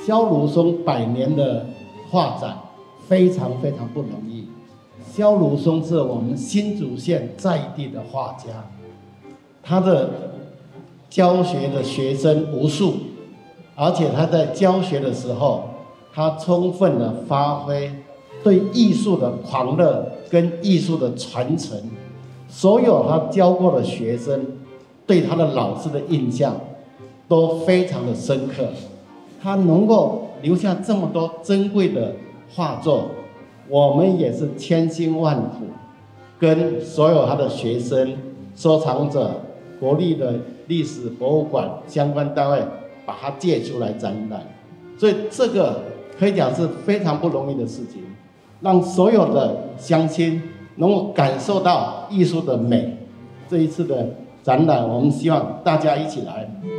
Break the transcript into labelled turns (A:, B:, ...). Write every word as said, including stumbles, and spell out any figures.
A: 萧如松百年的画展非常非常不容易。萧如松是我们新竹县在地的画家，他的教学的学生无数，而且他在教学的时候，他充分的发挥对艺术的狂热跟艺术的传承，所有他教过的学生对他的老师的印象都非常的深刻。他能够留下这么多珍贵的画作，我们也是千辛万苦，跟所有他的学生、收藏者、国立的历史博物馆相关单位把它借出来展览，所以这个可以讲是非常不容易的事情，让所有的乡亲能够感受到艺术的美。这一次的展览，我们希望大家一起来